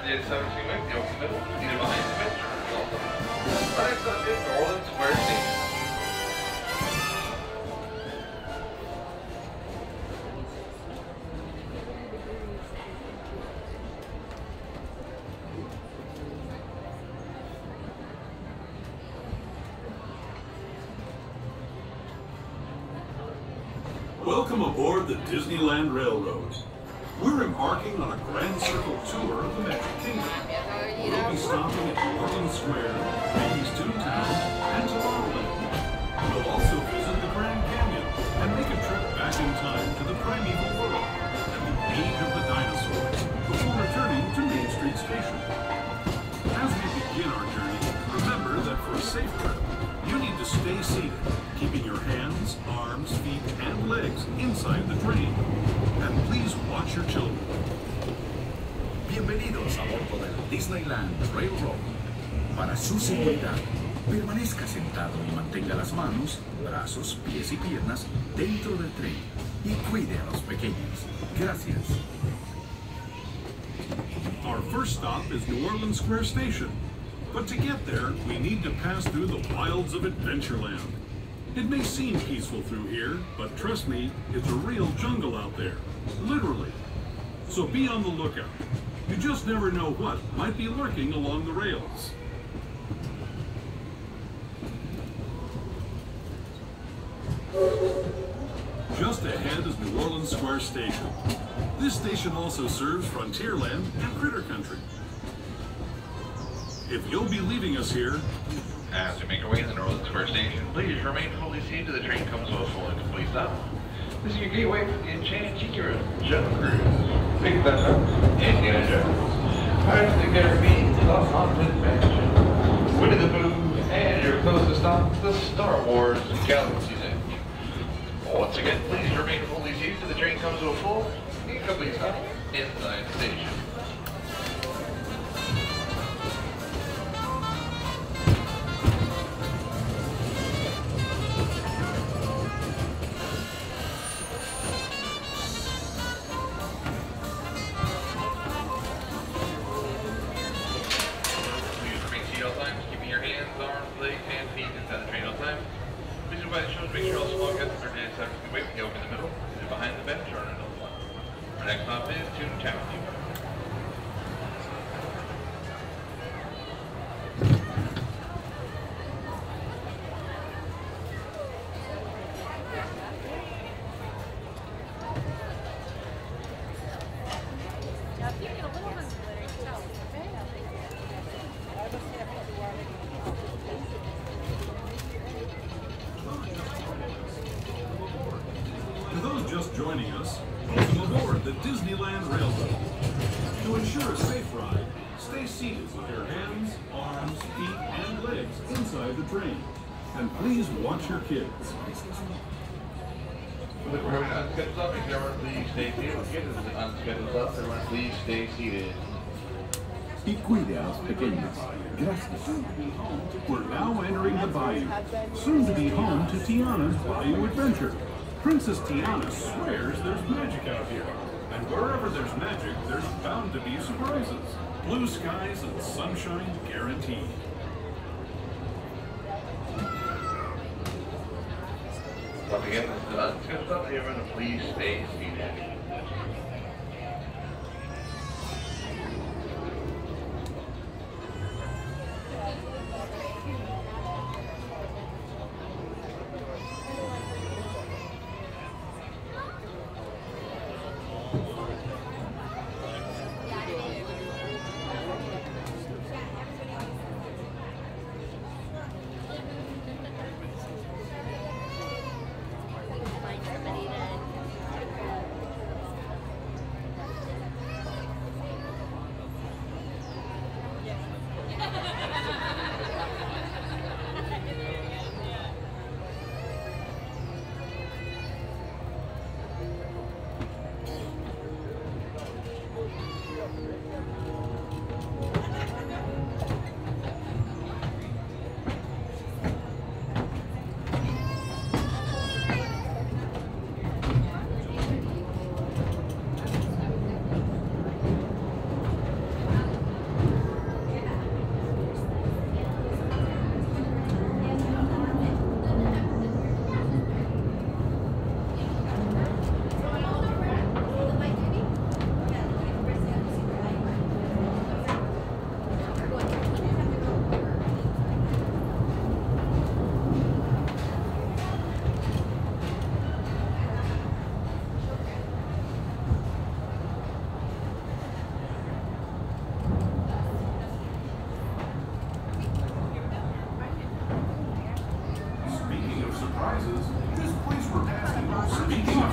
It's 17 minutes, go in the middle, either behind the bench or right next up is New Orleans Square Station. Welcome aboard the Disneyland Railroad. We're embarking on a grand circle tour of the Magic Kingdom. We'll be stopping at New Orleans Square, Mickey's Toontown, and Tomorrowland. We'll also visit the Grand Canyon and make a trip back in time to the Primeval World and the age of the dinosaurs before returning to Main Street Station. As we begin our journey, remember that for a safe trip, you need to stay seated, keeping your hands, arms, feet, and legs inside the train. And please watch your children. Bienvenidos a bordo del Disneyland Railroad. Para su seguridad, permanezca sentado y mantenga las manos, brazos, pies y piernas dentro del tren y cuide a los pequeños. Gracias. Our first stop is New Orleans Square Station. But to get there, we need to pass through the wilds of Adventureland. It may seem peaceful through here, but trust me, it's a real jungle out there. Literally. So be on the lookout. You just never know what might be lurking along the rails. Just ahead is New Orleans Square Station. This station also serves Frontierland and Critter Country. If you'll be leaving us here, as we make our way to the New Orleans Square Station, please remain fully seated till the train comes to a full and complete stop. This is your gateway for the Enchanted Tiki Room, Jungle Cruise, Big Thunder, Indiana Jones, Pirates of the Caribbean, Lost Haunted Mansion, Winnie the Pooh, and your closest stop, the Star Wars Galaxy's Edge. Once again, please remain fully seated till the train comes to a full and complete stop inside the station. Make sure all small guests are dated to wait with the open in the middle, either behind the bench or on another one. Our next stop is Toontown. Joining us, welcome aboard the Disneyland Railroad. To ensure a safe ride, stay seated with your hands, arms, feet, and legs inside the train. And please watch your kids. We're having an unscheduled stop. If everyone please stay seated. Again, this is an unscheduled stop. Everyone please stay seated. Y cuide a los pequeños. Gracias. We're now entering the bayou, soon to be home to Tiana's Bayou Adventure. Princess Tiana swears there's magic out here, and wherever there's magic, there's bound to be surprises. Blue skies and sunshine guaranteed. Once again, this is an unscheduled stop. Everyone please stay seated.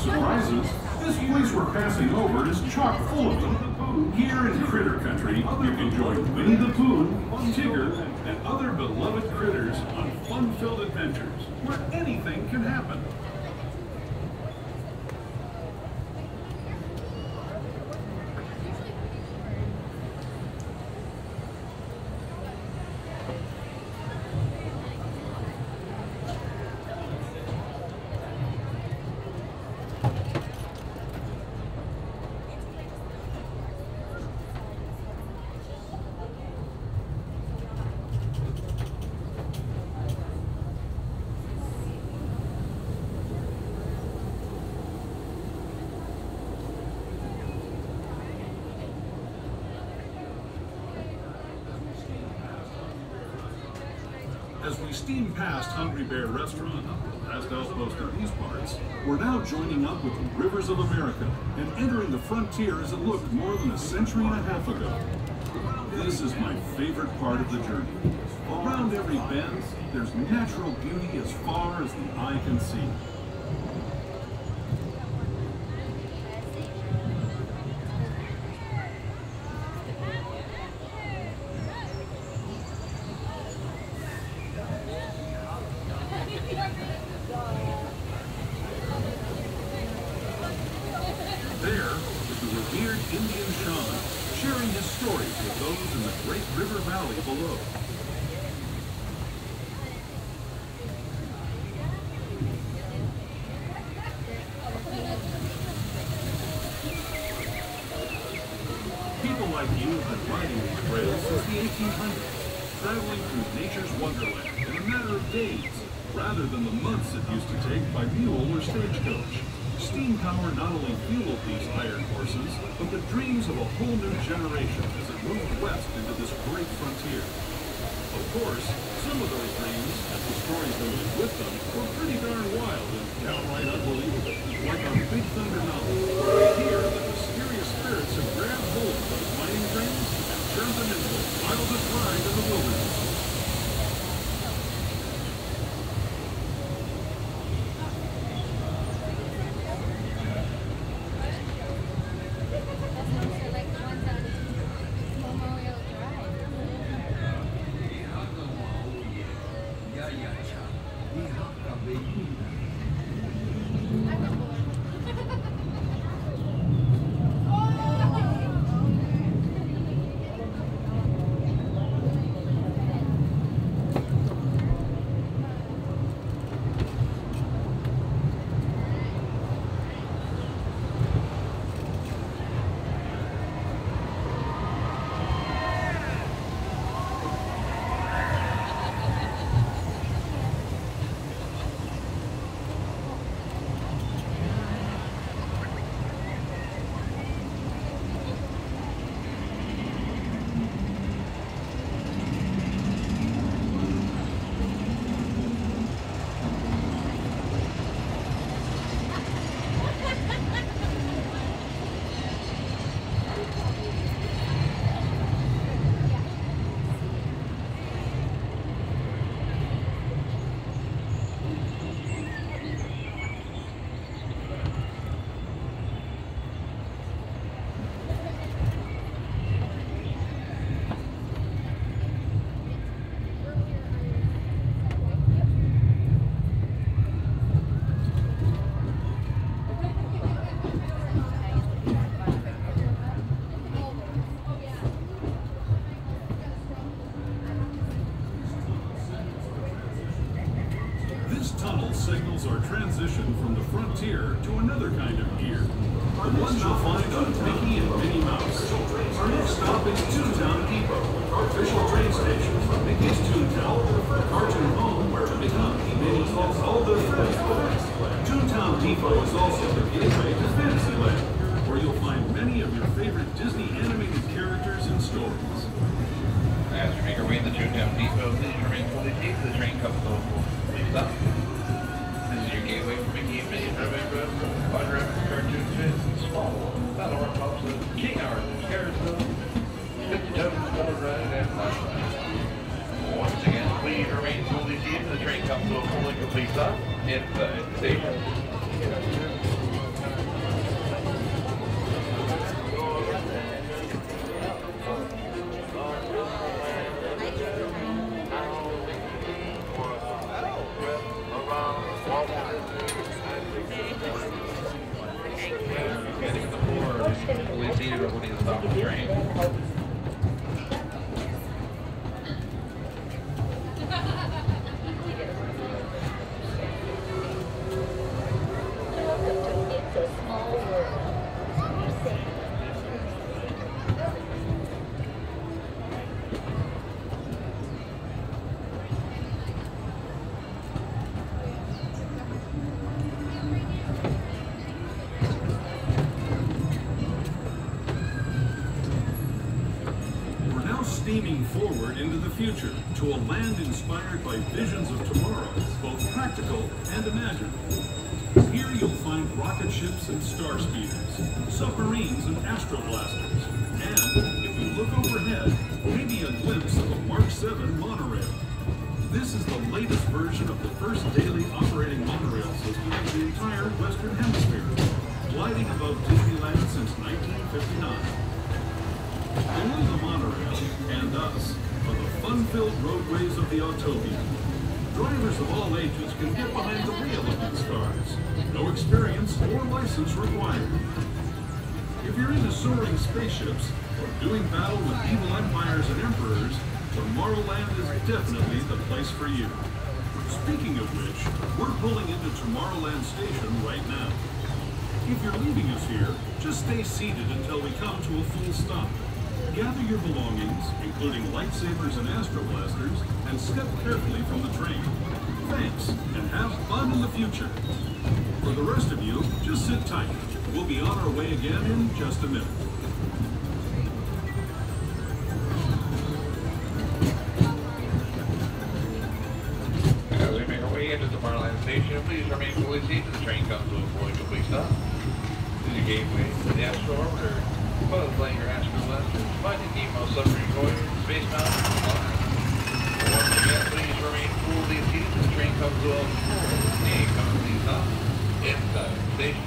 surprises, this place we're passing over is chock full of them. Here in Critter Country, you can join Winnie the Pooh, Tigger, and other beloved critters on fun-filled adventures where anything can happen. As we steam past Hungry Bear Restaurant, the last outpost of these parts, we're now joining up with the rivers of America and entering the frontier as it looked more than a century and a half ago. This is my favorite part of the journey. Around every bend, there's natural beauty as far as the eye can see. There is the revered Indian shaman, sharing his stories with those in the great river valley below. People like you have been riding these trails since the 1800s, traveling through nature's wonderland in a matter of days, rather than the months it used to take by mule or stagecoach. Steam power not only fueled these iron horses, but the dreams of a whole new generation as it moved west into this great frontier. Of course, some of those dreams, and the stories that went with them, were pretty darn wild and downright unbelievable. Like on Big Thunder Mountain, where we hear that mysterious spirits have grabbed hold of those mining dreams and turned them into the wildest ride in the wilderness. Signals our transition from the frontier to another kind of gear. The ones you'll find on Mickey and Minnie Mouse. Our next stop is Toontown Depot, our official train station from Mickey's Toontown, the cartoon home where Mickey, Minnie, and all their friends live. Toontown Depot is also the gateway to Fantasyland, where you'll find many of your favorite Disney animated characters and stories. As we make our way in the Toontown Depot, please remain fully seated. The train comes local. Please stop. This is your gateway for Mickey and Minnie Railroad, Roger Rabbit's Cartoon Fits, Small World, Battle Rock Pops, King Arthur's Carousel, 50 Toes, Double Ride, and Flashlight. Once again, please remain fully seated. The train comes to a full and complete stop inside the station. seated or when you stop the train. It's a small world. Steaming forward into the future to a land inspired by visions of tomorrow, both practical and imagined. Here you'll find rocket ships and star speeders, submarines and astroblasters, and if you look overhead, maybe a glimpse of a Mark 7 monorail. This is the latest version of the first daily operating monorail system in the entire Western Hemisphere, gliding above Disneyland since 1959. Below the monorail, and us, are the fun-filled roadways of the Autopia. Drivers of all ages can get behind the wheel of these cars. No experience or license required. If you're into soaring spaceships or doing battle with evil empires and emperors, Tomorrowland is definitely the place for you. Speaking of which, we're pulling into Tomorrowland Station right now. If you're leaving us here, just stay seated until we come to a full stop. Gather your belongings, including lightsabers and astroblasters, and step carefully from the train. Thanks, and have fun in the future. For the rest of you, just sit tight. We'll be on our way again in just a minute. As we make our way into Tomorrowland Station, please remain fully seated as the train comes to a fully complete stop. This is your gateway to the Astro Orbiter. Buzz Lightyear Astroblasters, Finding Nemo Submarine Voyager, Space Mountain, and Live. Once again, please remain fully seated as the train comes to a full complete stop inside the station.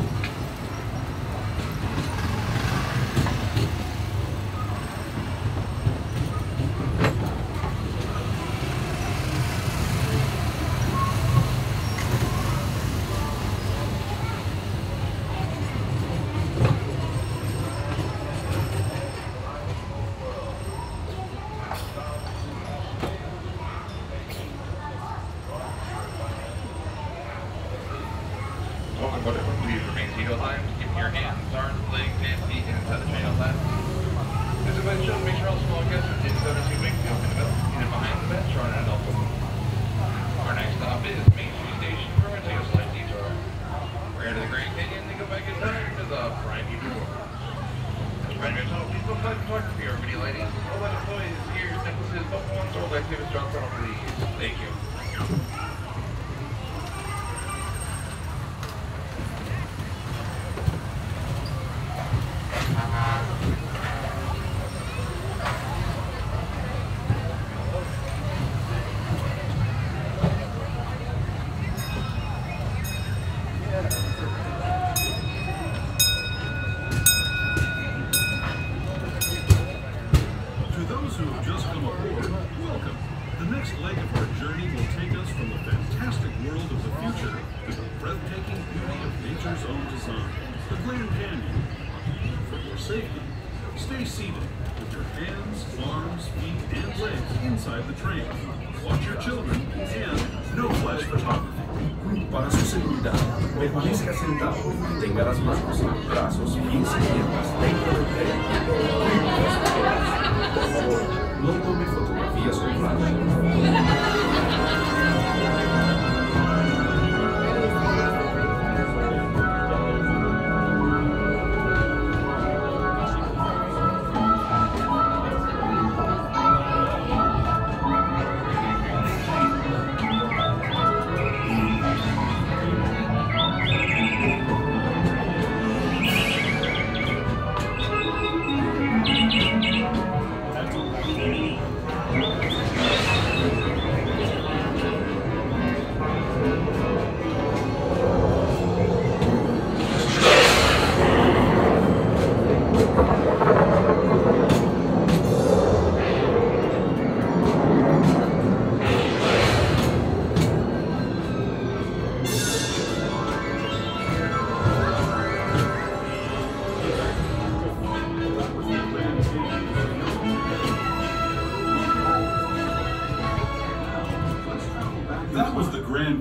Please remain seated aligned, keeping your hands, arms, legs, and feet inside the train outlet. This is show to make sure all small guests are sitting 17 weeks, the open middle, either behind the bench or on an elbow. Our next stop is Main Street Station, where we're going to take a slight detour. We're here to the Grand Canyon, then go back in time to the Primeval World. As Primeval Tunnel, please don't flag photography or video ladies. All that employees, ears, necklaces, bubble ones, or activities drop tunnel, please. Thank you. Stay seated with your hands, arms, feet, and legs inside the train. Watch your children and no flash photography. Para su seguridad, permanezca sentado y tenga las manos, brazos, pies y piernas dentro del tren. Por favor, no tome fotografías con flash.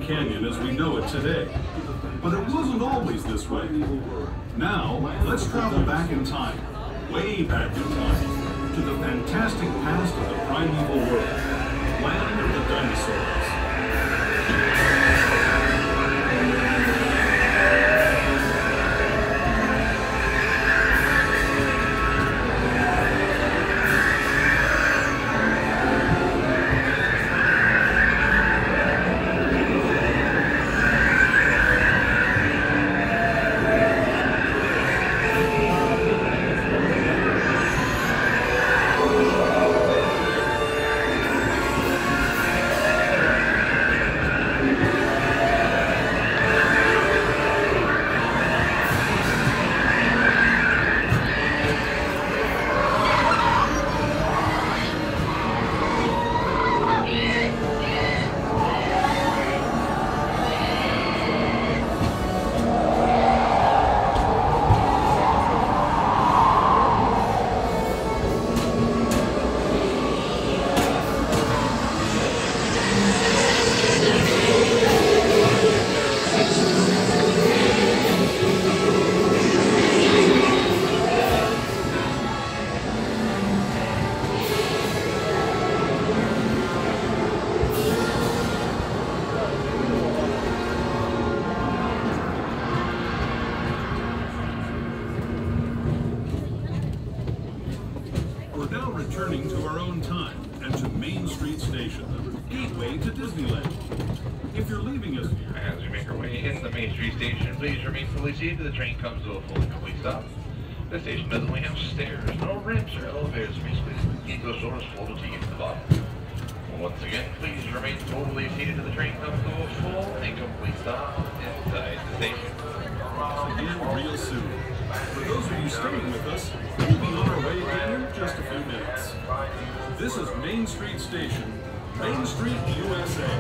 Canyon as we know it today. But it wasn't always this way. Now, let's travel back in time, way back in time, to the fantastic past of the Primeval World, land of the dinosaurs. Returning to our own time and to Main Street Station, gateway to Disneyland. If you're leaving us... As we make our way in the Main Street Station, please remain fully seated till the train comes to a full and complete stop. The station doesn't only have stairs, no ramps or elevators, basically. Each of those doors floated to you to the bottom. Once again, please remain totally seated till the train comes to a full and complete stop inside the station. Again real soon. For those of you staying with us, we'll be on our way again in just a few minutes. This is Main Street Station, Main Street, USA.